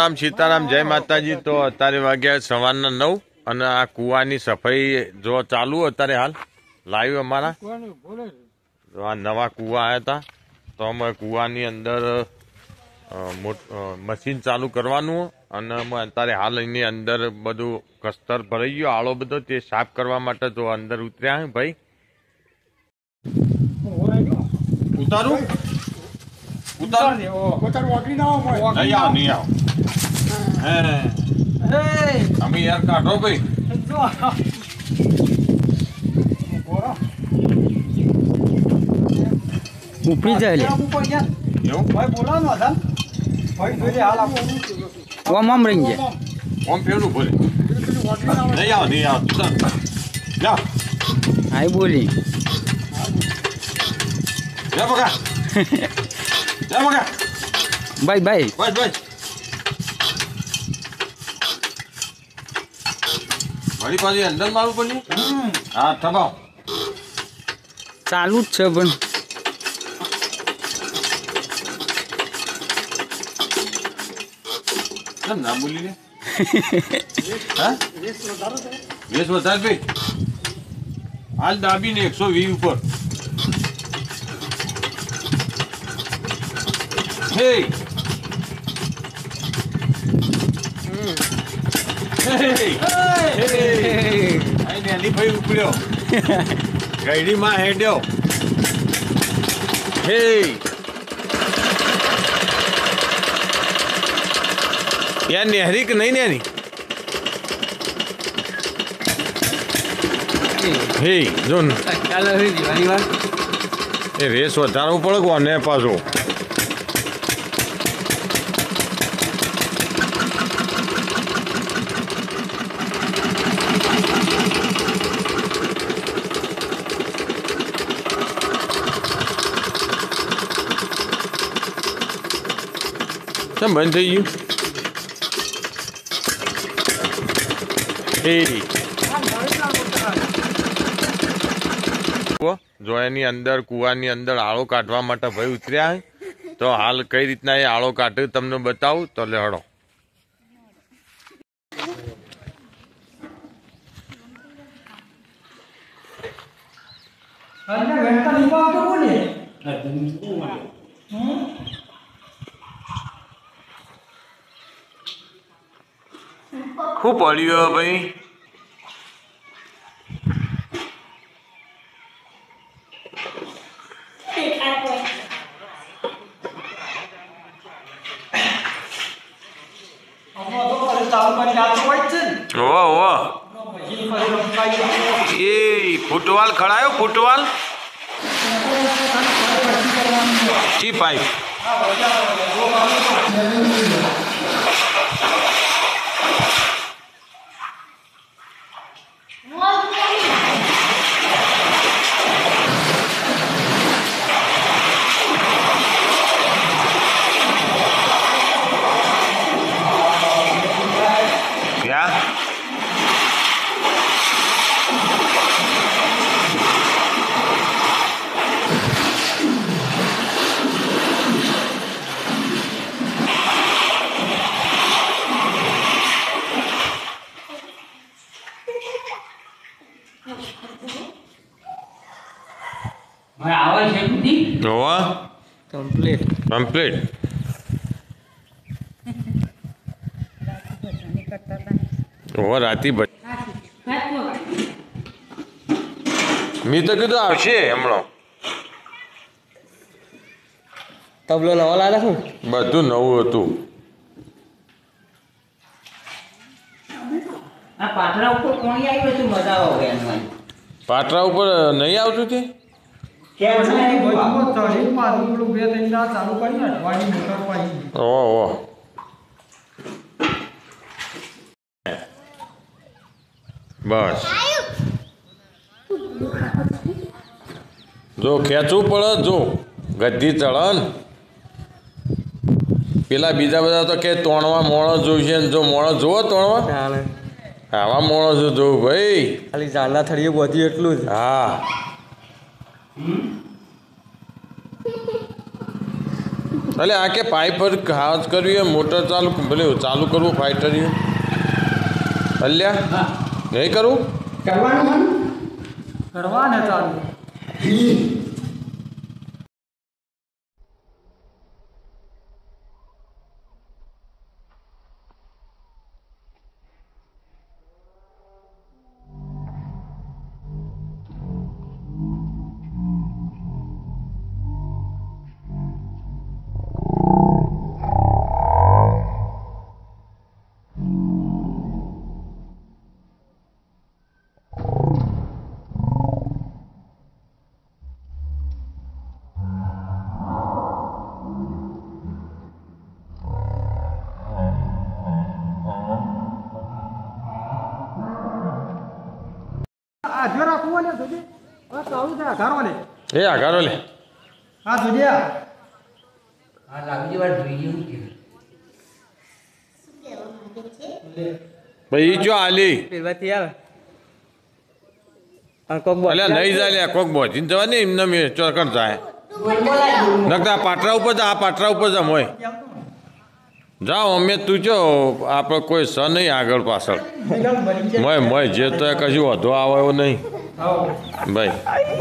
સીતારામ જય માતાજી। તો અત્યારે વાગ્યા સવારના 9 અને આ કુવાની સફાઈ જો ચાલુ અત્યારે હાલ લાઈવ અમારા તો આ નવા કુવા આવ્યા હતા તો અમે કુવાની અંદર મશીન ચાલુ કરવાનું અને અમે અત્યારે હાલ એની અંદર બધું કસ્તર ભરાઈ ગયો આળો બધો તે સાફ કરવા માટે તો અંદર ઉતર્યા ભાઈ ઉતારું અમે યાર કાઢો ભાઈ ઉપડી જાય ઓમ રહી ગયા ઓમ પેલું બોલે નહીં આવ જાઓ હાઈ બોલી જા બગા જા બગા બાય બાય બસ બસ મારી પાસે અંદર મારું પડ્યું હા થબાવ ચાલુ જ છે પણ ના બોલી ને હા વેસ વધારે ભાઈ હાલ દાબીને 120 ઉપર હે નેલી ભાઈ ઉપડ્યો ગઈડીમાં હેડ્યો હે યાર નેહરી કે નહીં નેહરી હે જોન એ રેસ વધારવું પડે કોને પાછો કેમ બંધ થઈ ગયું જો એની અંદર કુવાની અંદર આળો કાઢવા માટે ભાઈ ઉતર્યા તો હાલ કઈ રીતના એ આળો કાઢે તમને બતાવું તો લેહડો શું પડ્યું ભાઈ એ ફૂટવાલ ખડાયો ફૂટવાલ ટી પાઇપ કમ્પ્લીટ રાતી મેં તો કીધું આવશે હમણાં તબલો નવો લાગે શું બધું નવું હતું આ પાટરા ઉપર કોણ આવ્યું હતું મજા આવે પાટરા ઉપર નહીં આવતું તે ઓહ બસ જો ખેંચવું પડે જો ગદ્દી ચડન પેલા બીજા બધા તો કે તોણવા મોણો જોઈશે જો મોણો જોવો તોણવા આવા મોણો જોવું ભાઈ ખાલી ઝાડના થળીએ બધું એટલું જ હા એટલે આ કે પાઇપ પર હાથ કરવી હોય મોટર ચાલુ ભલે ચાલુ કરવું ફાઈટર અલ્યા નહીં કરવું કરવાને ચાલુ એ આઘારો લે ભાઈ જો આલી પેલવાથી આવે અલ્યા નહીં જાય લે કોક બોજીને જવા ને એમને મેં ચોકડ જાય નકર આ પાટરા ઉપર જા આ પાટરા ઉપર જમ હોય જાઓ અમે તું જો આપણે કોઈ સ નહીં આગળ પાછળ મય જે તો કશું વધુ આવે એવું નહીં ભાઈ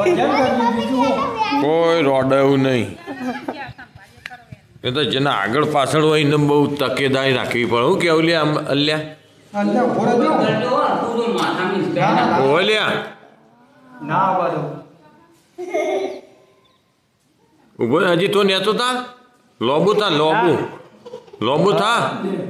કોઈ રોડ એવું નહીં એ તો જેના આગળ પાછળ હોય એને બહુ તકેદારી રાખવી પડે હું કેવું લે આમ અલ્યા ઓલ્યા ઉભો હજી તો નેતો તા લોબુ થા લોબુ થા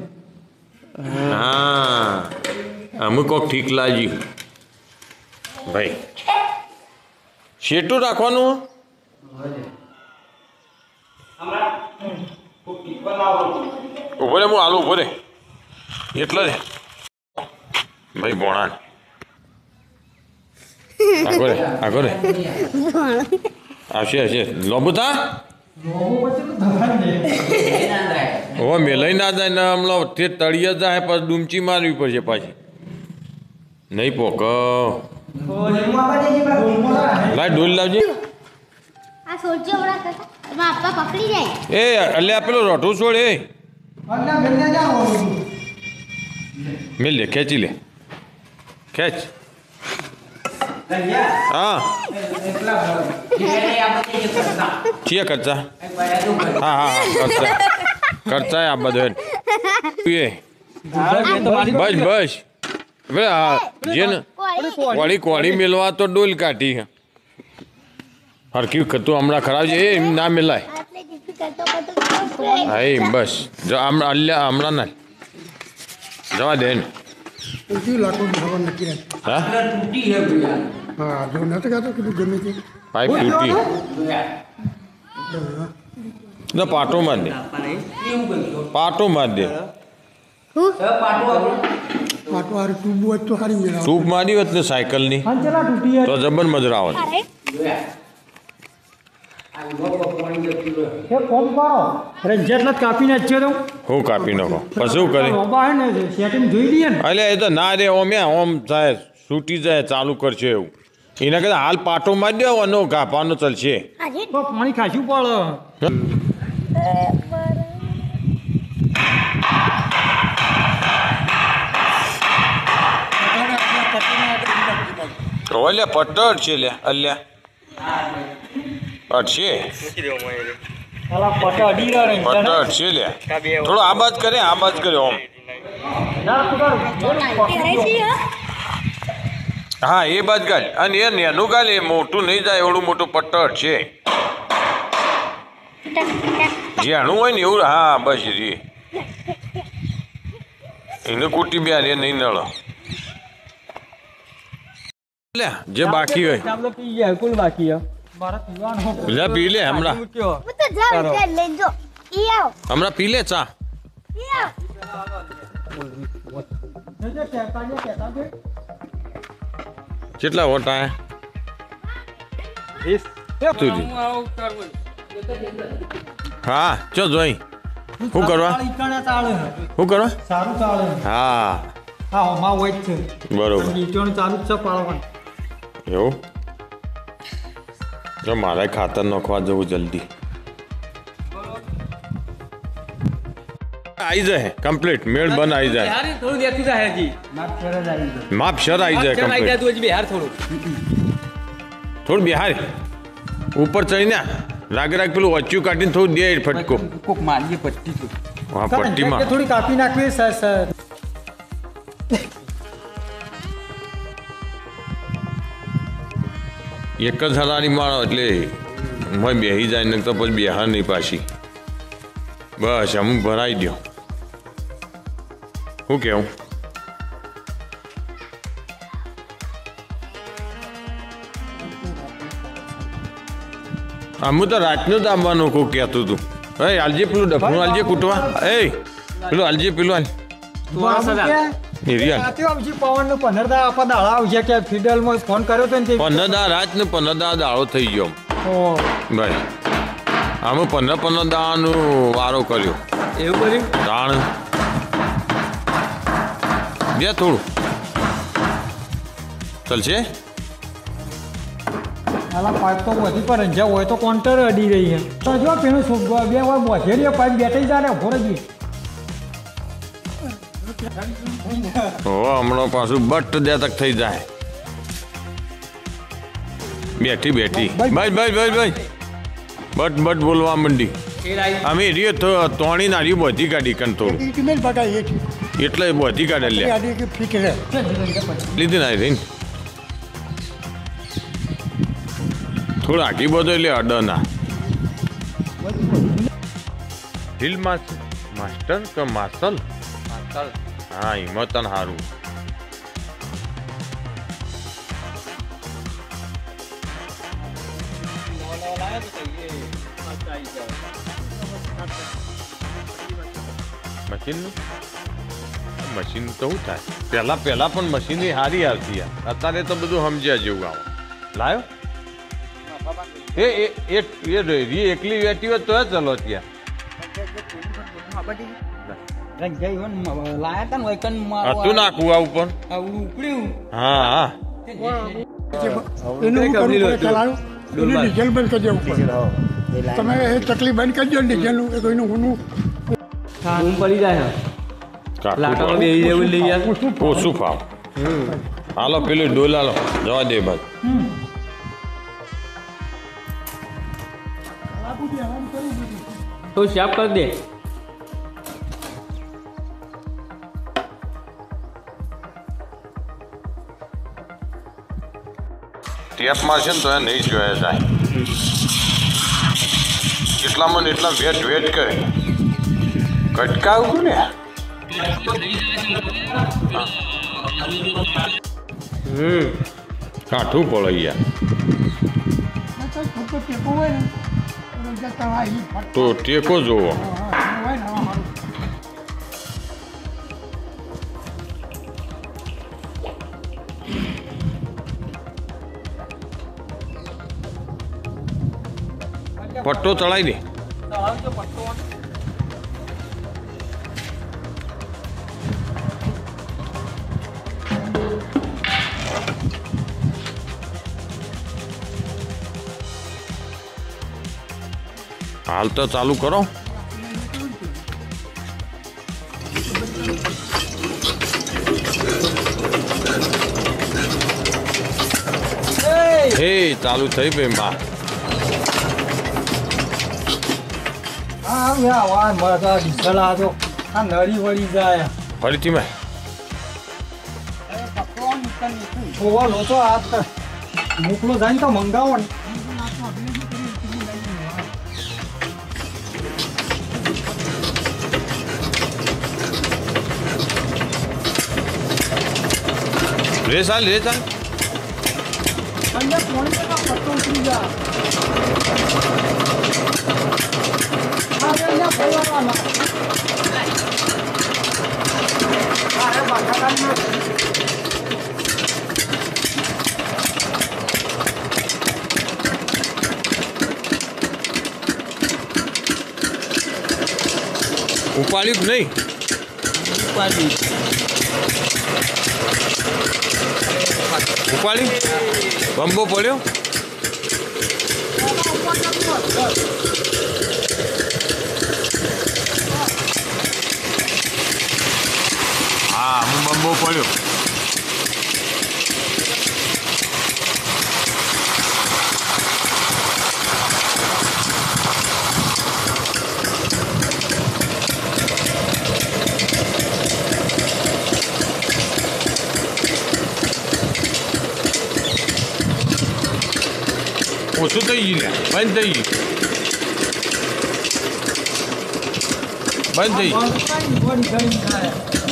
હા અમુક કોક ઠીક લાગ્યું ભાઈ શેટું રાખવાનું ઉભો રે હું આલું ઉભો રે એટલે રે ભાઈ બોણા આગો રે આવશે લોબુ થા ઓ મેલાઈ ના જાય ને હમણાં તે તળિયે જાય પછી ડૂમચી મારવી પડશે પાછી નહીં પોક લાય ડોલ લાવજે એ અલ્યા પેલો રોઠું છોડ એ મેલ લે ખેંચી લે ખેંચ હા છીએ કરતા હા કરતા આ બધું બસ હા જેને કોળી મેલવા તો ડોલ કાઢી હરકી તું હમણાં ખરાબ છે એમ ના મેલાય હા એમ બસ જો હમણાં ના જવા દે ને પાઇપ તૂટી ના પાટો માર દે ટ્યુબ મારી હોત ને સાયકલની તો જબર મજરા આવત કાપી નાખજો તો હું કાપી નાખો પછી શું કરે જોઈ લઈએ ને એટલે એ તો ના રે ઓમ થાય છૂટી જાય ચાલુ કરશે એવું એના કરતા હાલ પાટો મારી દો અને ગાપાનો ચાલશે પાણી ખાસું પડે ઓલ્યા પટ્ટર છે લે અલ્યા અટશે પટ્ટર છે લે થોડો આ બાજ કરે ઓમ હા એ બાજ ગાલ અને એ નેનું ગાલ એ મોટું નહીં જાય એવડું મોટું પટ્ટર છે જેણું હોય ને એવું હા બસ રે એને કુટી બે એ નહીં નળો જે બાકી હોય પી લે હમણાં પી લે ચા કેટલા વોટ હા ચો જોઈ શું કરવા હા બરોબર એવું જો મારે ખાતર નાખવા જવું જલ્દી આવી જાય કમ્પ્લીટ મેળ બન આવી જાય બિહાર થોડું દેખતું જાય હજી માપ શર આવી જાય આવી જાય કમ્પ્લીટ તું હજી બિહાર થોડું થોડું બિહાર ઉપર ચડીને રાગ પેલું વચ્ચું કાઢીને થોડું દે ફટકો કોક મારીએ પટ્ટી તો હા પટ્ટીમાં થોડી કાપી નાખવી એક જ હરારી માળો એટલે મેં બેસી જાય ને તો પછી બેહાર નહીં પાછી બસ અમુક ભરાઈ દો શું કેવું આમ તો રાતનું જ આવવાનું કોઈ કહેતું હતું હે હાલજે પેલું ડફનું હાલજે કૂટવા એ પેલું હાલજે પેલું હાલ પવન નું 15 દા આપા દાડા આવશે કે ફિડલ માં ફોન કર્યો તો ને 15 દા રાત ને 15 દા દાડો થઈ ગયો ભાઈ આમ 15 દાનું વારો કર્યો એવું કર્યું તાણ દે થોડું ચાલશે પાઇપ તો બધી પર રંજા હોય તો કોન્ટર અડી રહી છે તો જો પેલું બે વાર બોધેરી પાઇપ બેઠી જાય ભોરજી હમણાં પાછું બટ દેતક થઈ જાય બેઠી બેઠી બસ બસ બસ બસ બટ બટ બોલવા માંડી અમે રીએ તો તોણી નારી બધી કાઢી કન થોડું એટલે બધી કાઢે લે લીધી ના રહી થોડું આખી બધો એટલે અડના હિલ માસ્ટર કે માર્શલ હા હિંમતન હારું મશીન તો શું થાય પહેલા પણ મશીન હારી આવતી અત્યારે તો બધું સમજ્યા જેવું આવું લાયો એ એકલી વેટી હોત તો ચલો ત્યાં હતું ના કુવા ઉપર હા હા ડીઝલ બંધ કરી દેવું તમે એ ચકલી બંધ કરી દો ડીઝલનું કોઈનું ઊનું પડી જાય લાકડામાં બેસી જવું લઈ યાર ઓછું ફાવ હાલો પેલું ડોલ હાલો જવા દે બાદ તો શાપ કરી દે ટેપ મારશે ને તો એ નહીં જોયા જાય એટલામાં ને એટલા વેટ કરે કટકાવું ને કાઠું પડે યાર તો ટેકો જોવો પટ્ટો ચડાવી દે હાલ તો ચાલુ કરો હે ચાલુ થઈ ભાઈ માં નળી વળી જાય ફરીથી મેં લોચો હાથ મોકલો જાય ને તો મંગાવો ને રે ચાલ પટ્ટો ઉતરી જાય ઉપાડ્યું કે નહીં ઉપાડ્યું બંબો પડ્યો હા હું બંબો પડ્યો. ઓછું થઈ ગયું ને બંધ થઈ ગયું બંધ થઈ ગયું. બોડી કરીને ખાય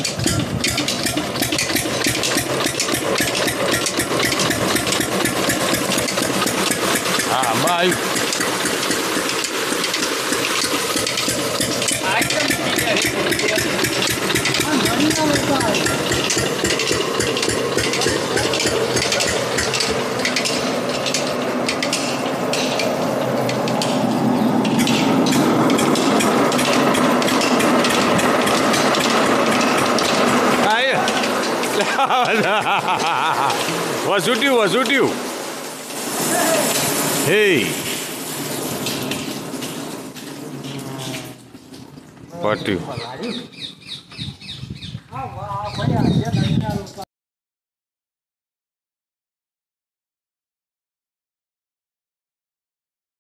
હા આમાં આવ્યું. વસુટ્યું હે પટ્યું.